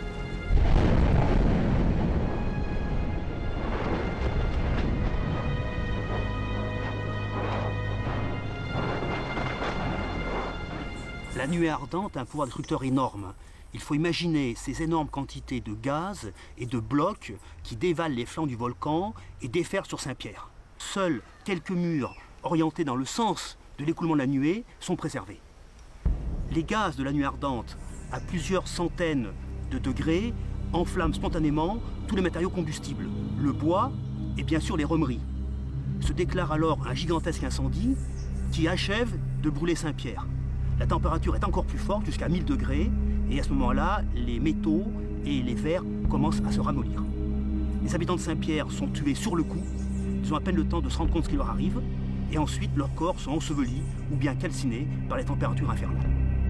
[SPEAKER 2] La nuée ardente a un pouvoir destructeur énorme. Il faut imaginer ces énormes quantités de gaz et de blocs qui dévalent les flancs du volcan et déferlent sur Saint-Pierre. Seuls quelques murs orientés dans le sens de l'écoulement de la nuée sont préservés. Les gaz de la nuée ardente, à plusieurs centaines de degrés, enflamment spontanément tous les matériaux combustibles, le bois et bien sûr les romeries. Se déclare alors un gigantesque incendie qui achève de brûler Saint-Pierre. La température est encore plus forte, jusqu'à 1000 degrés, et à ce moment-là, les métaux et les verres commencent à se ramollir. Les habitants de Saint-Pierre sont tués sur le coup, ils ont à peine le temps de se rendre compte de ce qui leur arrive, et ensuite leurs corps sont ensevelis ou bien calcinés par les températures infernales.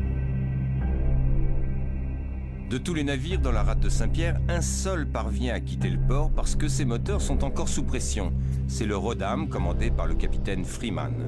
[SPEAKER 1] De tous les navires dans la rade de Saint-Pierre, un seul parvient à quitter le port parce que ses moteurs sont encore sous pression. C'est le Rodam, commandé par le capitaine Freeman.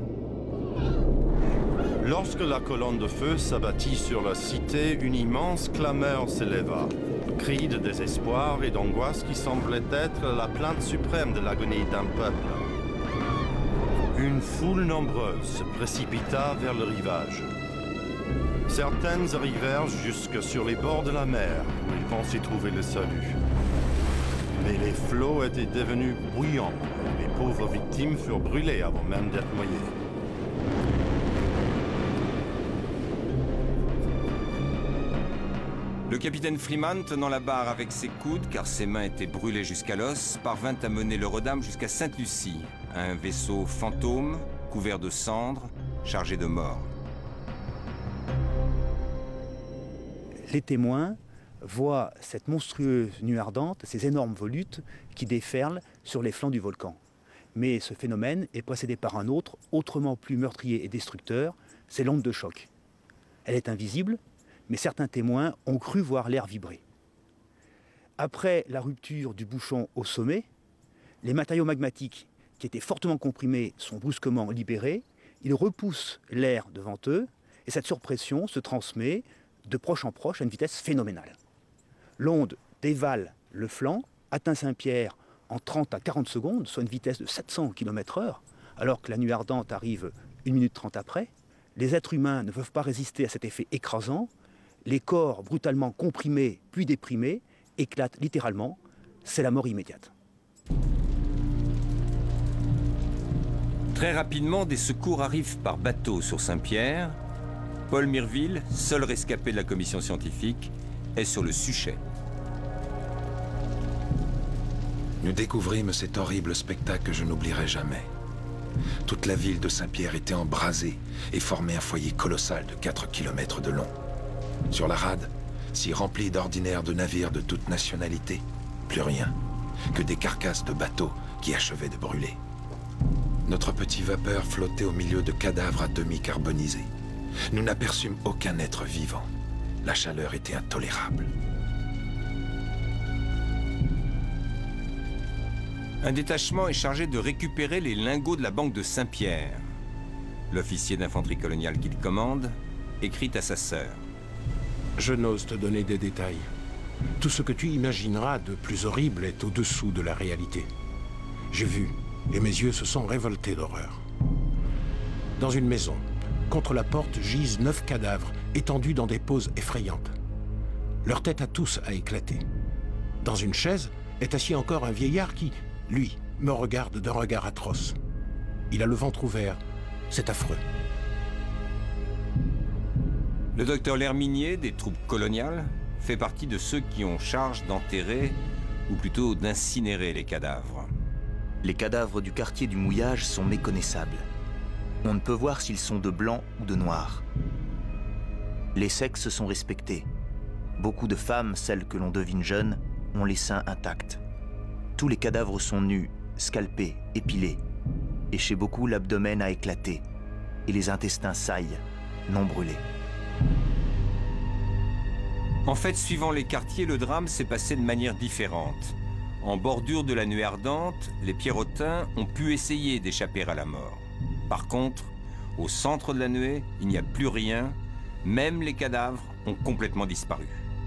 [SPEAKER 16] Lorsque la colonne de feu s'abattit sur la cité, une immense clameur s'éleva. Cri de désespoir et d'angoisse qui semblait être la plainte suprême de l'agonie d'un peuple. Une foule nombreuse se précipita vers le rivage. Certaines arrivèrent jusque sur les bords de la mer, où ils pensaient trouver le salut. Mais les flots étaient devenus bouillants. Les pauvres victimes furent brûlées avant même d'être noyées.
[SPEAKER 1] Le capitaine Freeman, tenant la barre avec ses coudes, car ses mains étaient brûlées jusqu'à l'os, parvint à mener le Rodam jusqu'à Sainte-Lucie, un vaisseau fantôme, couvert de cendres, chargé de morts.
[SPEAKER 2] Les témoins voient cette monstrueuse nuée ardente, ces énormes volutes qui déferlent sur les flancs du volcan. Mais ce phénomène est précédé par un autre, autrement plus meurtrier et destructeur, c'est l'onde de choc. Elle est invisible, mais certains témoins ont cru voir l'air vibrer. Après la rupture du bouchon au sommet, les matériaux magmatiques qui étaient fortement comprimés sont brusquement libérés, ils repoussent l'air devant eux, et cette surpression se transmet de proche en proche à une vitesse phénoménale. L'onde dévale le flanc, atteint Saint-Pierre en 30 à 40 secondes, soit une vitesse de 700 km/h, alors que la nuée ardente arrive 1 minute 30 après. Les êtres humains ne peuvent pas résister à cet effet écrasant. Les corps brutalement comprimés puis déprimés éclatent littéralement. C'est la mort immédiate.
[SPEAKER 1] Très rapidement, des secours arrivent par bateau sur Saint-Pierre. Paul Mirville, seul rescapé de la commission scientifique, est sur le Suchet.
[SPEAKER 5] Nous découvrîmes cet horrible spectacle que je n'oublierai jamais. Toute la ville de Saint-Pierre était embrasée et formait un foyer colossal de 4 km de long. Sur la rade, si remplie d'ordinaires de navires de toute nationalité, plus rien, que des carcasses de bateaux qui achevaient de brûler. Notre petit vapeur flottait au milieu de cadavres à demi carbonisés. Nous n'aperçûmes aucun être vivant. La chaleur était intolérable.
[SPEAKER 1] Un détachement est chargé de récupérer les lingots de la banque de Saint-Pierre. L'officier d'infanterie coloniale qu'il commande écrit à sa sœur.
[SPEAKER 13] Je n'ose te donner des détails. Tout ce que tu imagineras de plus horrible est au-dessous de la réalité. J'ai vu, et mes yeux se sont révoltés d'horreur. Dans une maison, contre la porte gisent 9 cadavres, étendus dans des poses effrayantes. Leur tête à tous a éclaté. Dans une chaise est assis encore un vieillard qui, lui, me regarde d'un regard atroce. Il a le ventre ouvert. C'est affreux.
[SPEAKER 1] Le docteur L'Herminier, des troupes coloniales, fait partie de ceux qui ont charge d'enterrer, ou plutôt d'incinérer les cadavres.
[SPEAKER 10] Les cadavres du quartier du Mouillage sont méconnaissables. On ne peut voir s'ils sont de blanc ou de noir. Les sexes sont respectés. Beaucoup de femmes, celles que l'on devine jeunes, ont les seins intacts. Tous les cadavres sont nus, scalpés, épilés. Et chez beaucoup, l'abdomen a éclaté. Et les intestins saillent, non brûlés.
[SPEAKER 1] En fait, suivant les quartiers, le drame s'est passé de manière différente. En bordure de la nuée ardente, les Pierrotins ont pu essayer d'échapper à la mort. Par contre, au centre de la nuée, il n'y a plus rien, Même les cadavres ont complètement disparu.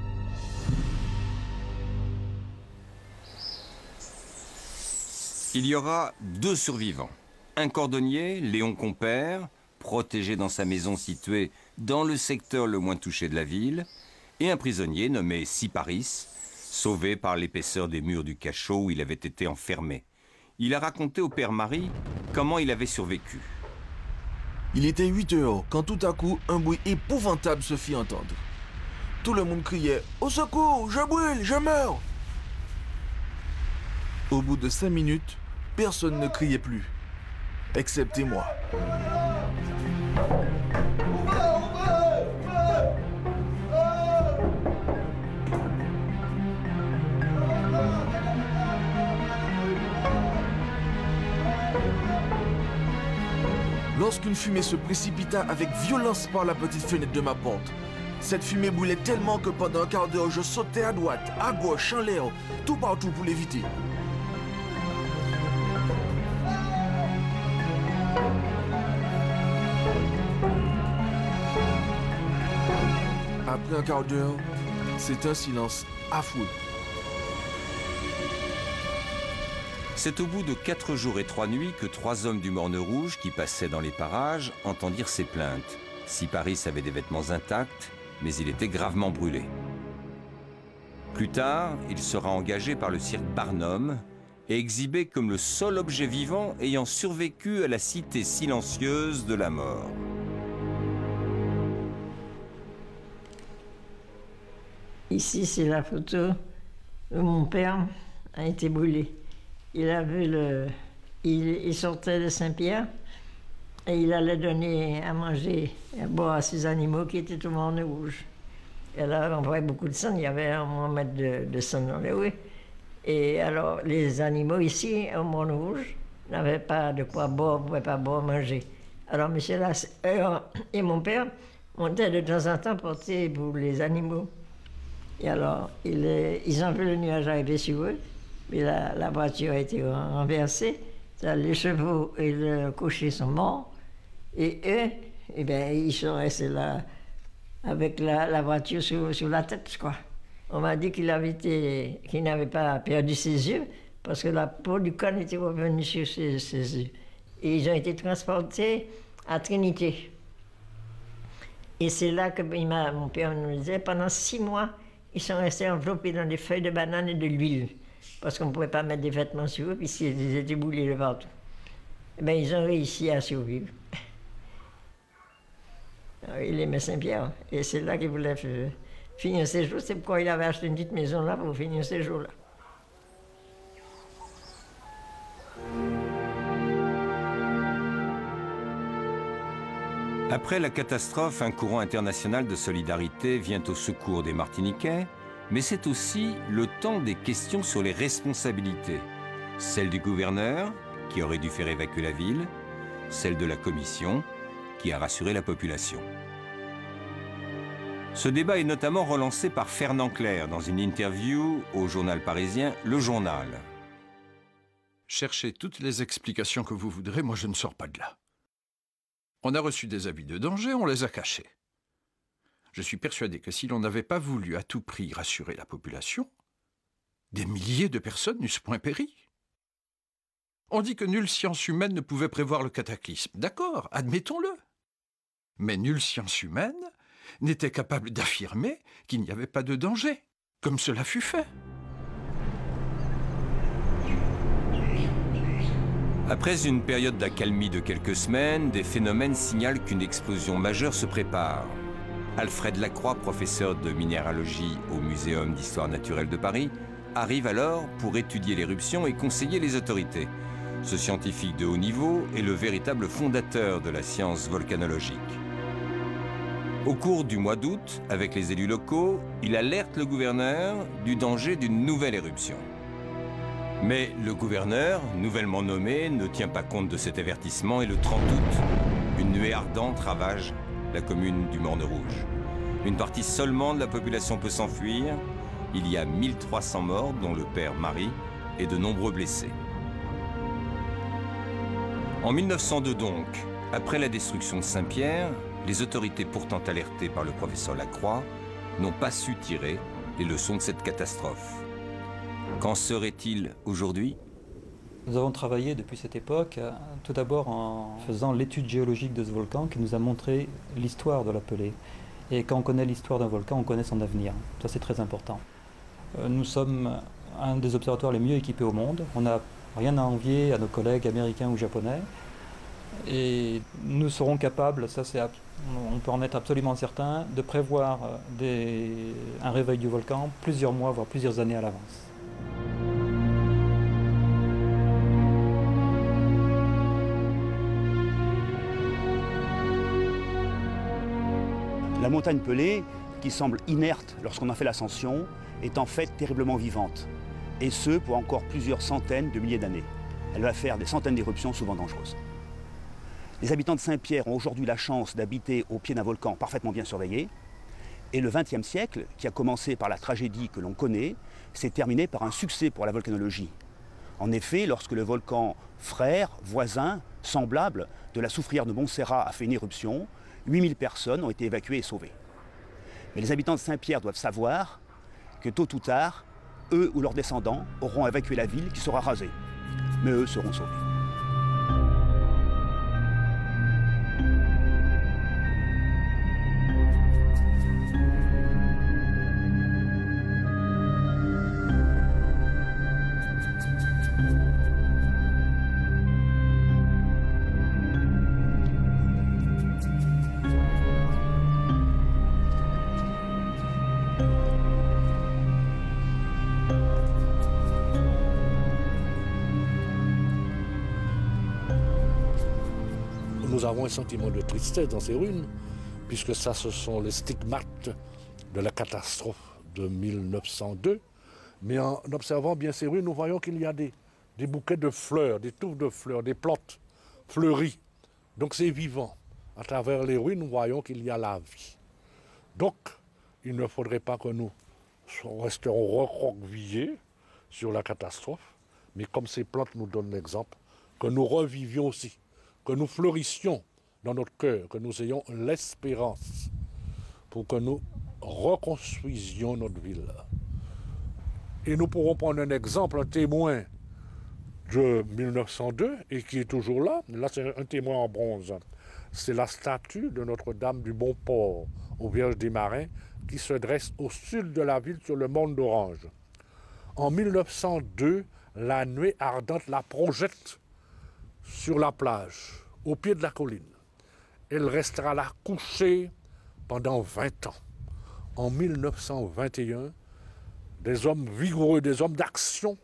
[SPEAKER 1] Il y aura 2 survivants. Un cordonnier, Léon Compère, protégé dans sa maison située dans le secteur le moins touché de la ville, et un prisonnier nommé Siparis, sauvé par l'épaisseur des murs du cachot où il avait été enfermé. Il a raconté au père Marie comment il avait survécu.
[SPEAKER 15] Il était 8 heures quand tout à coup un bruit épouvantable se fit entendre. Tout le monde criait « Au secours, je brûle, je meurs !» Au bout de 5 minutes, personne ne criait plus, excepté moi. Lorsqu'une fumée se précipita avec violence par la petite fenêtre de ma porte, cette fumée brûlait tellement que pendant un quart d'heure, je sautais à droite, à gauche, en l'air, tout partout pour l'éviter. Après un quart d'heure, c'est un silence affreux.
[SPEAKER 1] C'est au bout de 4 jours et 3 nuits que 3 hommes du Morne Rouge qui passaient dans les parages entendirent ces plaintes. Siparis avait des vêtements intacts, mais il était gravement brûlé. Plus tard, il sera engagé par le cirque Barnum et exhibé comme le seul objet vivant ayant survécu à la cité silencieuse de la mort.
[SPEAKER 17] Ici, c'est la photo où mon père a été brûlé. Il a vu il sortait de Saint-Pierre et il allait donner à manger et à boire à ses animaux qui étaient au Morne Rouge. Et là, on voyait beaucoup de sang, il y avait un mètre de sang dans les rues. Et alors, les animaux ici, au Morne Rouge, n'avaient pas de quoi boire, ne pouvaient pas boire, manger. Alors, monsieur là et mon père montaient de temps en temps porter pour les animaux. Et alors, ils ont vu le nuage arriver sur eux. Mais la voiture a été renversée, les chevaux et le cocher sont morts, et eux, eh bien, ils sont restés là avec la voiture sur la tête, quoi. On m'a dit qu'il n'avait pas perdu ses yeux, parce que la peau du cône était revenue sur ses yeux. Et ils ont été transportés à Trinité. Et c'est là que mon père nous disait, pendant 6 mois, ils sont restés enveloppés dans des feuilles de banane et de l'huile. Parce qu'on ne pouvait pas mettre des vêtements sur eux, puisqu'ils étaient brûlés de partout. Eh bien, ils ont réussi à survivre. Il aimait Saint-Pierre, et c'est là qu'il voulait finir ses jours. C'est pourquoi il avait acheté une petite maison là pour finir ses jours là.
[SPEAKER 1] Après la catastrophe, un courant international de solidarité vient au secours des Martiniquais, mais c'est aussi le temps des questions sur les responsabilités. Celle du gouverneur, qui aurait dû faire évacuer la ville, celle de la commission, qui a rassuré la population. Ce débat est notamment relancé par Fernand Clerc dans une interview au journal parisien Le Journal.
[SPEAKER 11] Cherchez toutes les explications que vous voudrez, moi je ne sors pas de là. On a reçu des avis de danger, on les a cachés. Je suis persuadé que si l'on n'avait pas voulu à tout prix rassurer la population, des milliers de personnes n'eussent point péri. On dit que nulle science humaine ne pouvait prévoir le cataclysme. D'accord, admettons-le. Mais nulle science humaine n'était capable d'affirmer qu'il n'y avait pas de danger, comme cela fut fait.
[SPEAKER 1] Après une période d'accalmie de quelques semaines, des phénomènes signalent qu'une explosion majeure se prépare. Alfred Lacroix, professeur de minéralogie au Muséum d'histoire naturelle de Paris, arrive alors pour étudier l'éruption et conseiller les autorités. Ce scientifique de haut niveau est le véritable fondateur de la science volcanologique. Au cours du mois d'août, avec les élus locaux, il alerte le gouverneur du danger d'une nouvelle éruption. Mais le gouverneur, nouvellement nommé, ne tient pas compte de cet avertissement et le 30 août, une nuée ardente ravage la commune du Morne Rouge. Une partie seulement de la population peut s'enfuir. Il y a 1300 morts, dont le père Marie, et de nombreux blessés. En 1902 donc, après la destruction de Saint-Pierre, les autorités pourtant alertées par le professeur Lacroix n'ont pas su tirer les leçons de cette catastrophe. Qu'en serait-il aujourd'hui?
[SPEAKER 18] Nous avons travaillé depuis cette époque, tout d'abord en faisant l'étude géologique de ce volcan qui nous a montré l'histoire de la Pelée. Et quand on connaît l'histoire d'un volcan, on connaît son avenir. Ça, c'est très important. Nous sommes un des observatoires les mieux équipés au monde. On n'a rien à envier à nos collègues américains ou japonais. Et nous serons capables, on peut en être absolument certain, de prévoir un réveil du volcan plusieurs mois, voire plusieurs années à l'avance.
[SPEAKER 2] La montagne Pelée, qui semble inerte lorsqu'on a fait l'ascension, est en fait terriblement vivante. Et ce, pour encore plusieurs centaines de milliers d'années. Elle va faire des centaines d'éruptions souvent dangereuses. Les habitants de Saint-Pierre ont aujourd'hui la chance d'habiter au pied d'un volcan parfaitement bien surveillé. Et le XXe siècle, qui a commencé par la tragédie que l'on connaît, s'est terminé par un succès pour la volcanologie. En effet, lorsque le volcan frère, voisin, semblable de la soufrière de Montserrat a fait une éruption, 8000 personnes ont été évacuées et sauvées. Mais les habitants de Saint-Pierre doivent savoir que tôt ou tard, eux ou leurs descendants auront évacué la ville qui sera rasée. Mais eux seront sauvés.
[SPEAKER 19] Nous avons un sentiment de tristesse dans ces ruines, puisque ça, ce sont les stigmates de la catastrophe de 1902. Mais en observant bien ces ruines, nous voyons qu'il y a des bouquets de fleurs, des touffes de fleurs, des plantes fleuries. Donc c'est vivant. À travers les ruines, nous voyons qu'il y a la vie. Donc, il ne faudrait pas que nous resterons recroquevillés sur la catastrophe, mais comme ces plantes nous donnent l'exemple, que nous revivions aussi, que nous fleurissions dans notre cœur, que nous ayons l'espérance pour que nous reconstruisions notre ville. Et nous pourrons prendre un exemple, un témoin de 1902 et qui est toujours là. Là, c'est un témoin en bronze. C'est la statue de Notre-Dame du Bon Port, aux Vierges des Marins, qui se dresse au sud de la ville sur le morne d'Orange. En 1902, la nuée ardente la projette sur la plage, au pied de la colline. Elle restera là couchée pendant 20 ans. En 1921, des hommes vigoureux, des hommes d'action,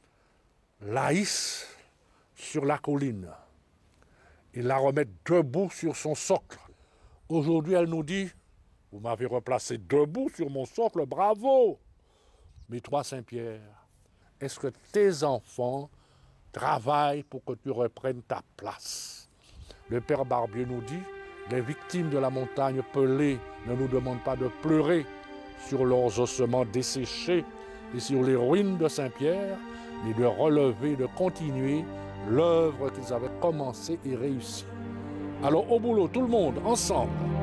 [SPEAKER 19] la hissent sur la colline. Ils la remettent debout sur son socle. Aujourd'hui, elle nous dit, vous m'avez replacé debout sur mon socle, bravo! Mais toi, Saint-Pierre, est-ce que tes enfants travaille pour que tu reprennes ta place? Le père Barbier nous dit, les victimes de la montagne Pelée ne nous demandent pas de pleurer sur leurs ossements desséchés et sur les ruines de Saint-Pierre, mais de relever, de continuer l'œuvre qu'ils avaient commencée et réussie. Alors au boulot, tout le monde, ensemble.